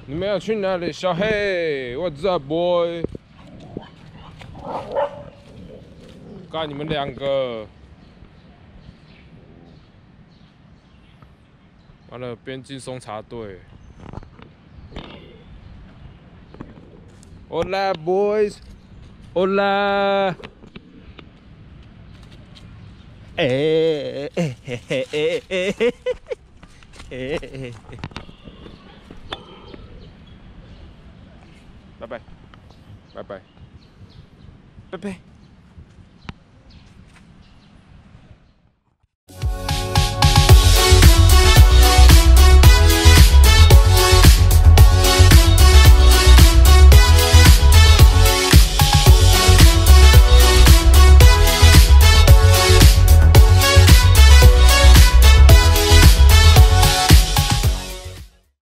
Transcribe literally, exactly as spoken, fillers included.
你们要去哪里？小黑，What's up, boy？ 干你们两个！完了，边境搜查队。Hola, boys. Hola. 哎哎哎哎哎哎哎哎哎！拜拜，拜拜，拜拜。